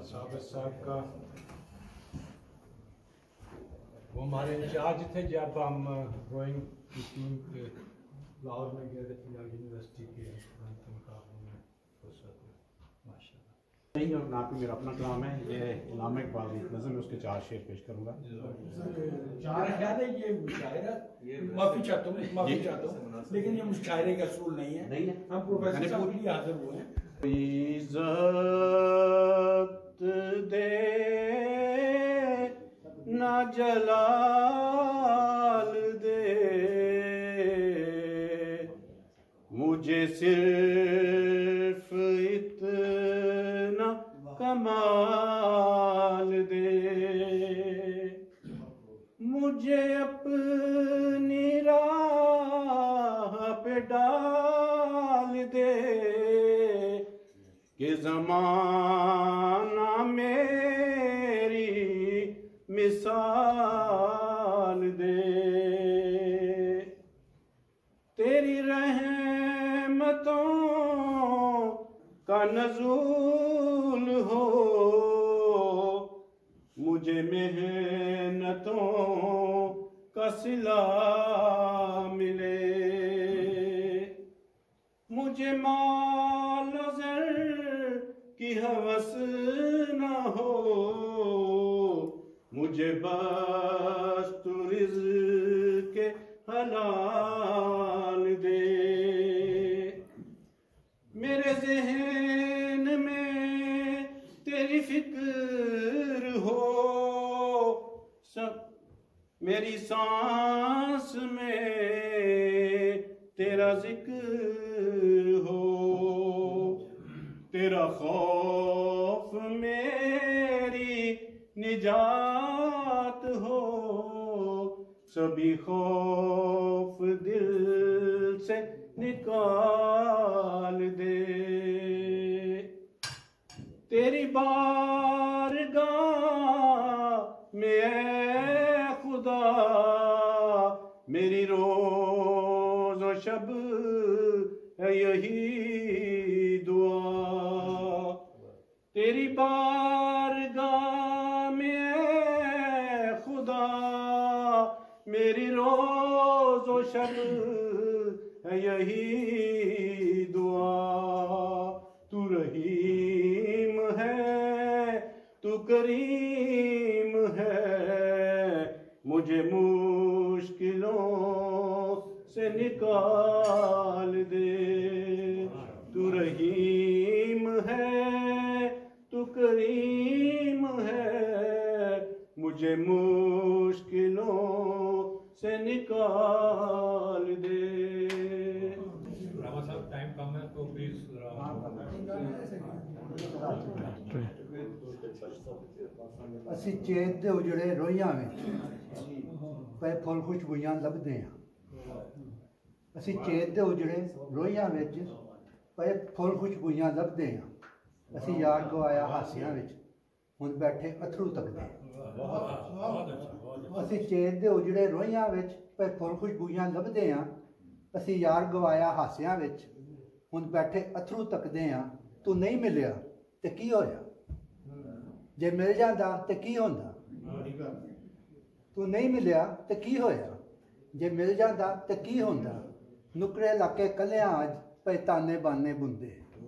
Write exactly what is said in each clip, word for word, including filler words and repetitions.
साबित साहब का, वो हमारे इंचार्ज थे जब हम ड्राइंग की टीम के लाहौर में गए थे पंजाब यूनिवर्सिटी के मुकाबले में। माशाल्लाह। नहीं, और ना भी मेरा अपना कलाम है, ये इलामा इकबाल की नज़म में उसके चार शेर पेश करूँगा। चार ख्याल है ये मुशायरा, माफी चाहता हूँ माफी चाहता हूँ लेकिन ये मुशायरे का असूल नहीं है, नहीं है। हम प्रोफेसर साहब के लिए हाजिर हुए हैं। इज़्ज़त दे ना जलाल दे, मुझे सिर्फ इतना कमाल दे, मुझे अपनी राह पे डाल दे कि ज़माना मेरी मिसाल दे। तेरी रहमतों का नज़ूल हो, मुझे मेहनतों का सिला मिले, मुझे माल ज़र की हवस न हो, मुझे बस तू रिज़्क़ के हलाल दे। मेरे ज़हन में तेरी फिक्र हो, सब मेरी सांस में तेरा जिक्र हो, तेरा खौफ मेरी निजात हो, सभी खौफ दिल से निकाल दे। तेरी बारगाह में ऐ खुदा मेरी रोज़ और शब है यही दुआ, तेरी बारगाह में ऐ खुदा मेरी रोज़ और शब है यही दुआ। तू रहीम है, तू करीम है, मुझे मुश्किलों से निकाल दे। तू रहीम है, तू करीम है, मुझे मुश्किलों से निकाल दे। रामा साहब टाइम कम है तो प्लीज असी चेत दे उजड़े रोइयां विच पए फुल खुशबूइयां लभदे हां। असी चेत दे उजड़े रोइयां विच पए फुल खुशबूइयां लभदे हां। असी यार गवाया हासियां विच हुण बैठे अथरू तकदे। असी चेत दे उजड़े रोइयां विच पए फुल खुशबूइयां लभदे हां। असी यार गवाया हासियां विच हुण बैठे अथरू तकदे हां। तू नहीं मिलिया ते की होया, जे मिल जाता तो की होंदा। तू नहीं मिलिया तो की होया, जे मिल जाता तो की होंदा। नुकरे लाके कलियां अज पे ताने बाने बुंदे।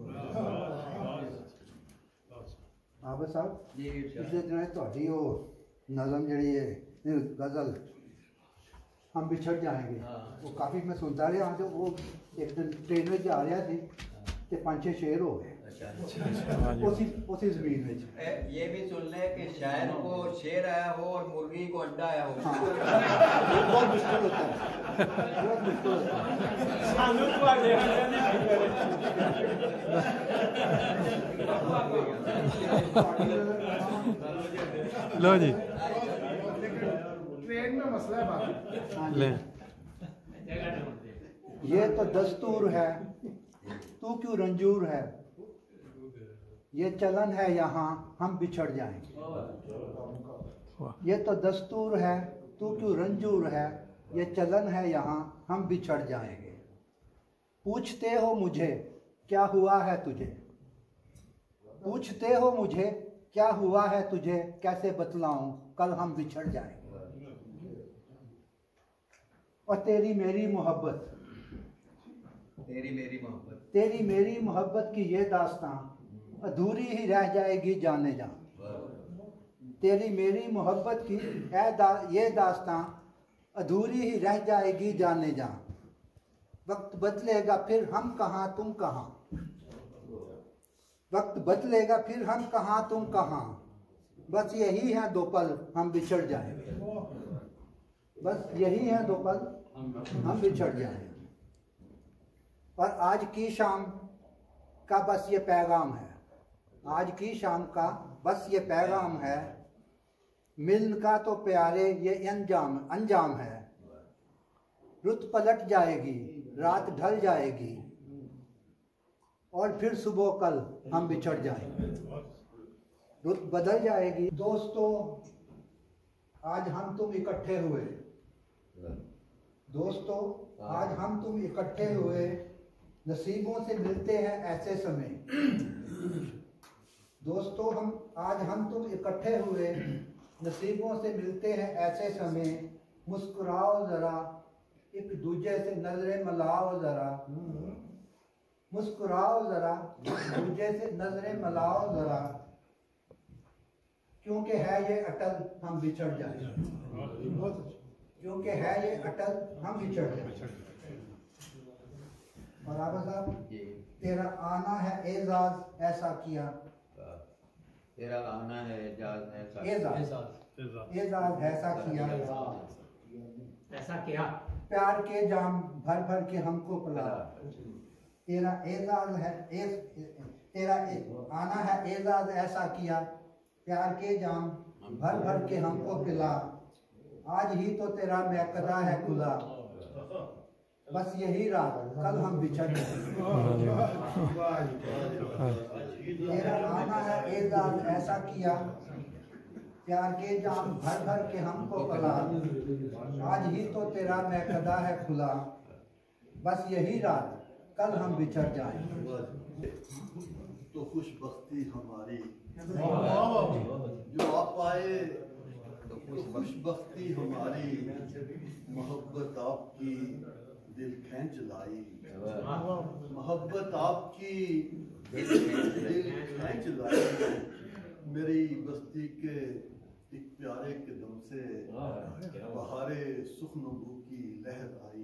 आबिद साहब पिछले दिन थोड़ी वो नज़म जी है गज़ल हम बिछड़ जाएंगे, वो काफ़ी मैं सुनता रहा तो वो एक दिन ट्रेन में जा रहा थी तो पाँच छः शेर हो गए उसी उसी ज़मीन में। ये भी सुन ले कि शायर को शेर आया हो और मुर्गी को अंडा आया हो। हाँ, बहुत मुश्किल होता है, बहुत मुश्किल होता है। लो जी ट्रेन में मसला है बात ले। ये तो दस्तूर है, तू क्यों रंजूर है, ये चलन है यहाँ हम बिछड़ जाएंगे। ये तो दस्तूर है, तू क्यों रंजूर है, ये चलन है यहाँ हम बिछड़ जाएंगे। पूछते हो मुझे क्या हुआ है तुझे, पूछते हो मुझे क्या हुआ है तुझे कैसे बतलाऊं, कल हम बिछड़ जाएंगे। और तेरी मेरी मोहब्बत तेरी मेरी मोहब्बत तेरी मेरी मोहब्बत की ये दास्तां अधूरी ही रह जाएगी जाने जा। तेरी मेरी मोहब्बत की ए दा, ये दास्तां अधूरी ही रह जाएगी जाने जा। वक्त बदलेगा फिर हम कहाँ तुम कहाँ, वक्त बदलेगा फिर हम कहाँ तुम कहाँ, बस यही है दो पल हम बिछड़ जाएंगे, बस यही है दो पल हम बिछड़ जाएंगे। और आज की शाम का बस ये पैगाम है, आज की शाम का बस ये पैगाम है, मिलन का तो प्यारे ये अंजाम अंजाम है। रुत पलट जाएगी रात ढल जाएगी और फिर सुबह कल हम बिछड़ जाएंगे, रुत बदल जाएगी। दोस्तों आज हम तुम इकट्ठे हुए, दोस्तों आज हम तुम इकट्ठे हुए, नसीबों से मिलते हैं ऐसे समय। दोस्तों हम आज हम तुम इकट्ठे हुए, नसीबों से मिलते हैं ऐसे समय। मुस्कुराओ जरा एक दूजे से नजरें मिलाओ जरा, मुस्कुराओ जरा दूजे से नजरें मिलाओ जरा, क्योंकि है ये अटल हम बिछड़ जाएंगे, क्योंकि है ये अटल हम बिछड़ जाएंगे। और आबा साहब तेरा आना है एजाज ऐसा किया, तेरा आना है एजाज ऐसा एजाज एजाज ऐसा किया, ऐसा क्या प्यार के जाम भर भर के हमको पिला। तेरा एजाज है एज, तेरा ए, आना है एजाज ऐसा किया, प्यार के जाम भर भर के हमको पिला। आज ही तो तेरा मैकदा है खुला, बस यही रात कल हम बिछड़ जाएंगे। तेरा आना है एजाज ऐसा किया, प्यार के जाम भर भर के हमको पिला। आज ही तो तेरा मैकदा है खुला, बस यही रात कल हम बिछड़ जाएंगे। तो खुशबख्ती हमारी जो आप आए, तो खुशबख्ती हमारी, मोहब्बत आपकी दिल खींच लाई, मोहब्बत आपकी दिल खींच लाई। मेरी बस्ती के एक प्यारे कदम से बहारे सुखनबू की लहर आई,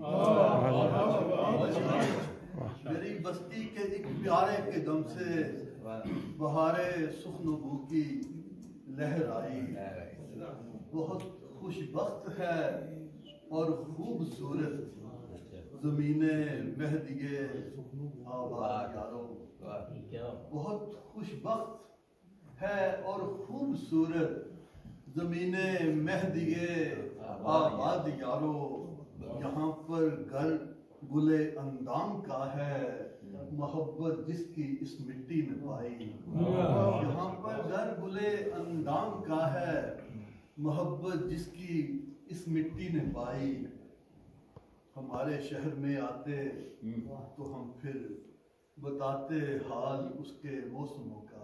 मेरी बस्ती के एक प्यारे कदम से बहारे सुखनबू की लहर आई। बहुत खुशबख्त है और खूबसूरत ज़मीने मेहदिए आबाद यारो, बहुत खुशबख्त है और खूबसूरत ज़मीने मेहदिए आबाद यारो। यहाँ पर घर गुले अंदाम का है, मोहब्बत जिसकी इस मिट्टी में पाई। यहाँ पर घर गुले अंदाम का है, मोहब्बत जिसकी इस मिट्टी ने पाई। हमारे शहर में आते तो हम फिर बताते हाल उसके मौसमों का।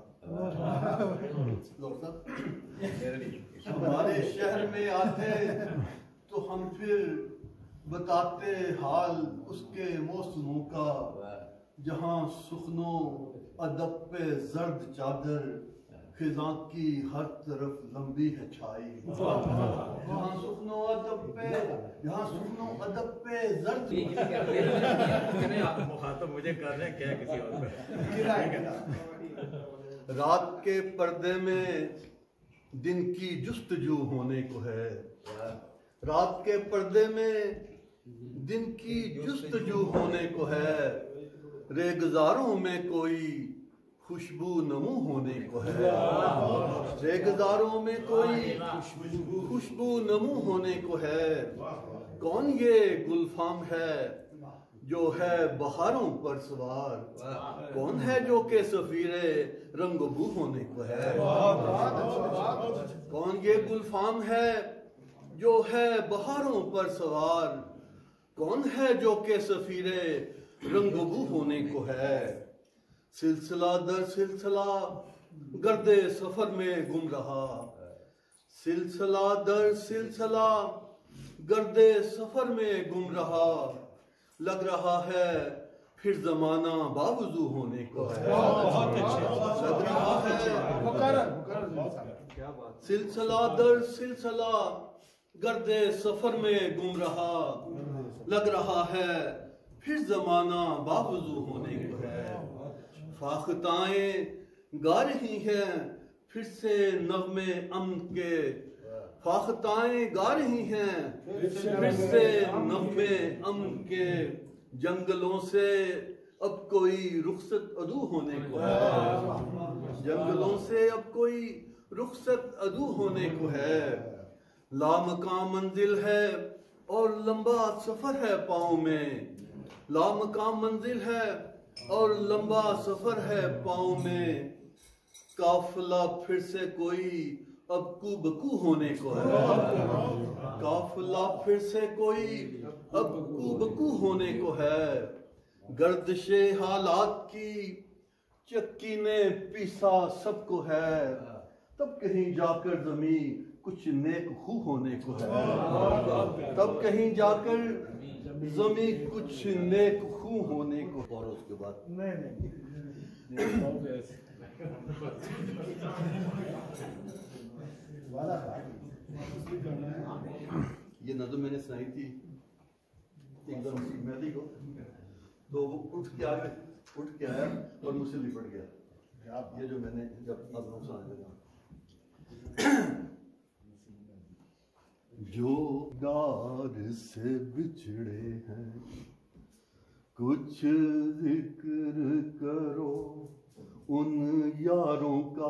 हमारे शहर में आते तो हम फिर बताते हाल उसके मौसमों का, जहाँ सुखनो अदब पे जर्द चादर खिज़ां की हर तरफ लंबी है छाई। जहाँ सुखनो अदब पे जहाँ सुखनो अदब पे जर्द मुखातब मुझे कर रहे हैं क्या किसी और पे। रात के पर्दे में दिन की जुस्तजू होने को है, रात के पर्दे में दिन की जुस्तजू होने को है। रेगजारों में कोई खुशबू नमू होने को है, रेगजारों में कोई खुशबू नमू होने को है। कौन ये गुलफाम है जो है बहारों पर सवार, कौन है जो के सफीरे रंगबू होने को है। कौन ये गुलफाम है जो है बहारों पर सवार, कौन है जो के सफीरे रंगबू होने को है। सिलसिला दर सिलसिला गर्दे सफर में गुम रहा, सिलसिला दर सिलसिला गर्दे सफर में गुम रहा, लग रहा है फिर जमाना बावजू होने को है। लग रहा है सिलसिला दर सिलसिला गर्दे सफर में गुम रहा, लग रहा है फिर जमाना बावजू होने को है। फाख्ताएं गा रही हैं फिर से नग़्मे अमन के, फाख्ताएं गा रही हैं फिर से नग़्मे अमन के, जंगलों से अब कोई रुखसत अदू होने को है। जंगलों से अब कोई रुखसत अदू होने को है। लामकां मंजिल है और लंबा सफर है पाँव में, लामकां मंजिल है और लंबा सफर है पाँव में, काफिला फिर से कोई अब कुबकू होने को है। काफिला फिर से कोई अब कुबकू होने को है। गर्दिशे हालात की चक्की ने पीसा सबको है, तब कहीं जाकर जमी कुछ नेक खू होने को है। तब कहीं जाकर जमी कुछ नेक खू होने को। और उसके बाद ये नज़म मैंने सुनाई थी एकदम मेहदी को, तो वो उठ के आया उठ के आया और मुझसे लिपट गया। ये जो मैंने जब अब सुनाने लगा, जो यार से बिछड़े हैं कुछ जिक्र करो उन यारों का,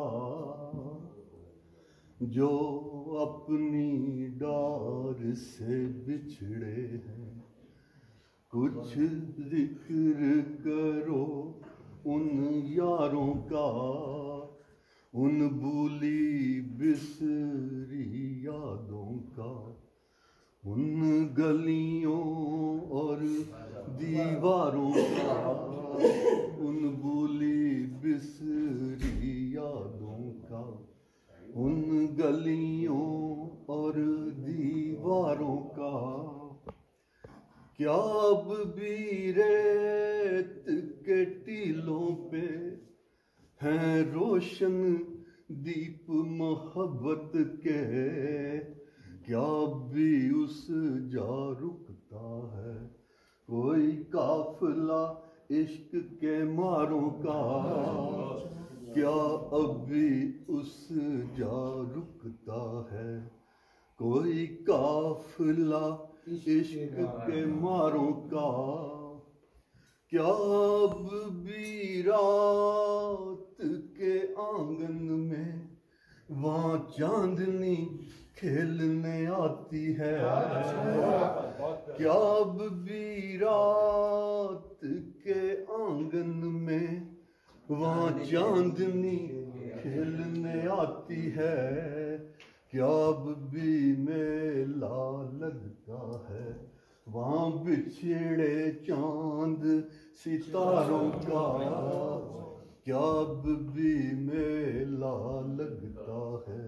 जो अपनी डार से बिछड़े हैं कुछ जिक्र करो उन यारों का, उन भूली बिसरी यादों का, उन गलियों और दीवारों का, उन भूली बिसरी यादों का, उन गलियों और दीवारों का। क्या अब भी रेत के टीलों पे हैं रोशन दीप मोहब्बत के, क्या भी उस जा रुकता है कोई काफिला इश्क के मारों का, क्या अभी उस जा रुकता है कोई काफिला इश्क के मारों का। क्या अब भी रात के आंगन में वहाँ चांदनी खेलने आती है, क्या अब भी रात के आंगन में वहाँ चांदनी खेलने आती है, क्या अब भी मेला लगता है वहाँ बिछड़े चांद सितारों का, क्या अब भी मेला लगता है,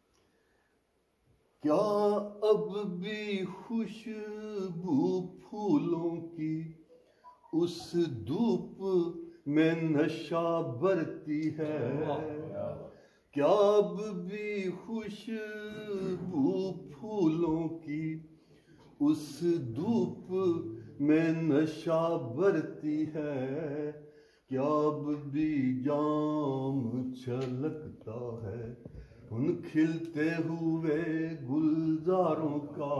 क्या अब भी खुशबू फूलों की उस धूप में नशा बरती है, क्या अब भी खुशबू फूलों की उस धूप में नशा बरती है, क्या अब भी जाम छलकता है उन खिलते हुए गुलजारों का।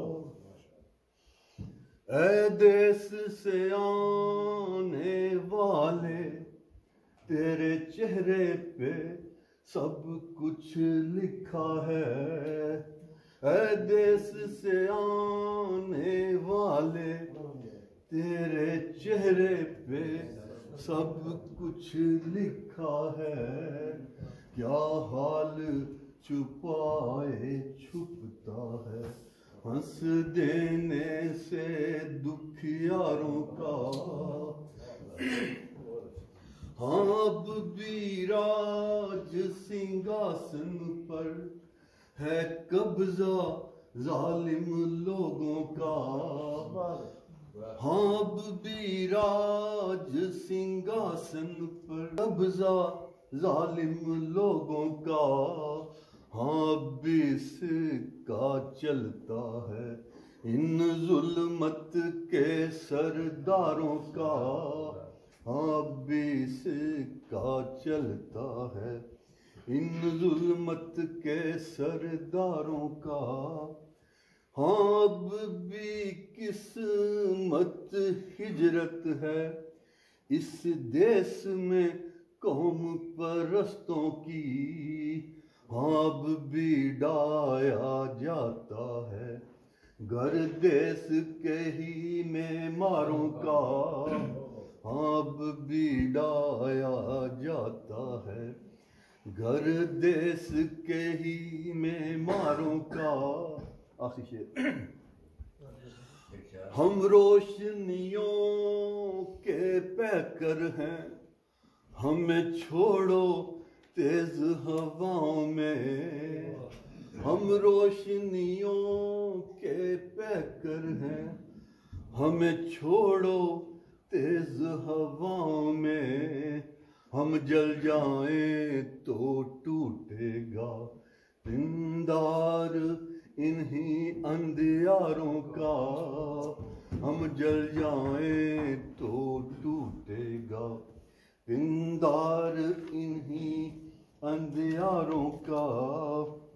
ऐ देश से आने वाले तेरे चेहरे पे सब कुछ लिखा है, ऐ देश से आने वाले तेरे चेहरे पे सब कुछ लिखा है, क्या हाल छुपाए छुपता है हंस देने से दुखियारों का। हाँ अब भी राज सिंहासन पर है कब्जा जालिम लोगों का। हाँ अब भी राज सिंहासन पर कब्जा जालिम लोगों का। हाँ अब भी इसका चलता है इन जुल्मत के सरदारों का। हाँ अब भी इसका चलता है इन जुल्मत के सरदारों का। हाँ अब भी किस्मत हिजरत है इस देश में कौम परस्तों की। हाँ अब भी डाया जाता है घर देश के ही मेमारों का। हाँ अब भी डाया जाता है घर देश के ही मेमारों का। आखिरी शेर। हम रोशनियों के पैकर हैं हमें छोड़ो तेज हवाओं में। हम रोशनियों के पैकर हैं हमें छोड़ो तेज हवाओं में। हम जल जाएं तो टूटेगा पिंडार इन्हीं अंधियारों का। हम जल जाएं तो टूटेगा पिंडार इन्हीं अंधियारों का।